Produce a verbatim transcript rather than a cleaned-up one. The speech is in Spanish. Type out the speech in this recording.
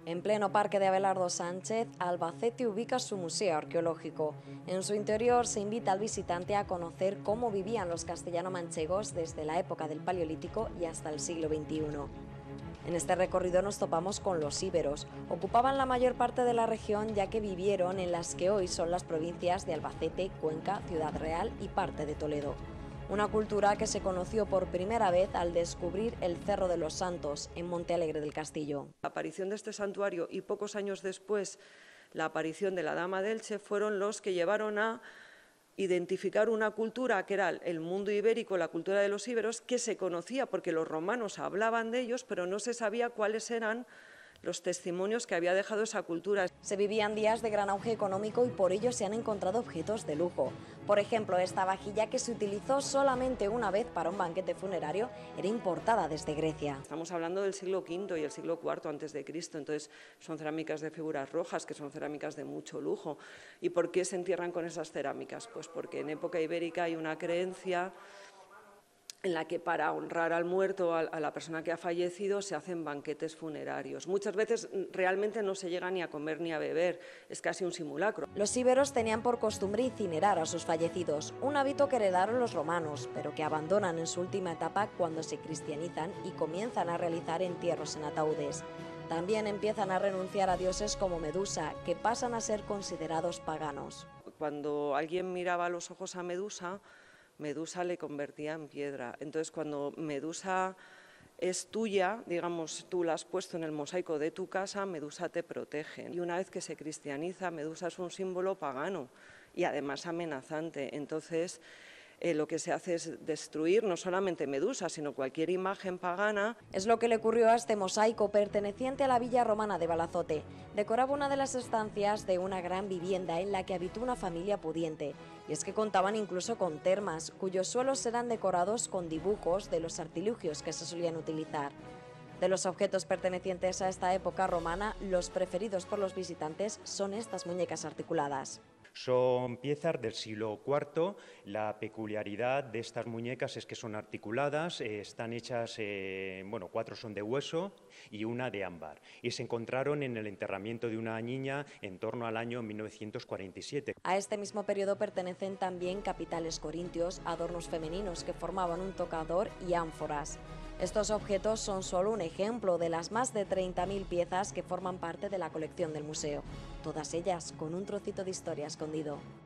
En pleno parque de Abelardo Sánchez, Albacete ubica su museo arqueológico. En su interior se invita al visitante a conocer cómo vivían los castellano-manchegos desde la época del Paleolítico y hasta el siglo veintiuno. En este recorrido nos topamos con los íberos. Ocupaban la mayor parte de la región ya que vivieron en las que hoy son las provincias de Albacete, Cuenca, Ciudad Real y parte de Toledo. Una cultura que se conoció por primera vez al descubrir el Cerro de los Santos, en Montealegre del Castillo. La aparición de este santuario y pocos años después la aparición de la Dama de Elche fueron los que llevaron a identificar una cultura que era el mundo ibérico, la cultura de los íberos, que se conocía porque los romanos hablaban de ellos, pero no se sabía cuáles eran los testimonios que había dejado esa cultura. Se vivían días de gran auge económico y por ello se han encontrado objetos de lujo. Por ejemplo, esta vajilla, que se utilizó solamente una vez para un banquete funerario, era importada desde Grecia. Estamos hablando del siglo quinto y el siglo cuarto antes de Cristo, entonces son cerámicas de figuras rojas, que son cerámicas de mucho lujo. ¿Y por qué se entierran con esas cerámicas? Pues porque en época ibérica hay una creencia en la que para honrar al muerto, a la persona que ha fallecido, se hacen banquetes funerarios. Muchas veces realmente no se llega ni a comer ni a beber, es casi un simulacro. Los íberos tenían por costumbre incinerar a sus fallecidos, un hábito que heredaron los romanos, pero que abandonan en su última etapa cuando se cristianizan y comienzan a realizar entierros en ataúdes. También empiezan a renunciar a dioses como Medusa, que pasan a ser considerados paganos. Cuando alguien miraba a los ojos a Medusa, Medusa le convertía en piedra. Entonces, cuando Medusa es tuya, digamos, tú la has puesto en el mosaico de tu casa, Medusa te protege. Y una vez que se cristianiza, Medusa es un símbolo pagano y además amenazante. Entonces, eh, lo que se hace es destruir no solamente Medusa, sino cualquier imagen pagana. Es lo que le ocurrió a este mosaico perteneciente a la villa romana de Balazote. Decoraba una de las estancias de una gran vivienda en la que habitó una familia pudiente. Y es que contaban incluso con termas, cuyos suelos eran decorados con dibujos de los artilugios que se solían utilizar. De los objetos pertenecientes a esta época romana, los preferidos por los visitantes son estas muñecas articuladas. Son piezas del siglo cuarto. La peculiaridad de estas muñecas es que son articuladas, eh, están hechas, eh, bueno, cuatro son de hueso y una de ámbar. Y se encontraron en el enterramiento de una niña en torno al año mil novecientos cuarenta y siete. A este mismo periodo pertenecen también capiteles corintios, adornos femeninos que formaban un tocador y ánforas. Estos objetos son solo un ejemplo de las más de treinta mil piezas que forman parte de la colección del museo, todas ellas con un trocito de historia escondido.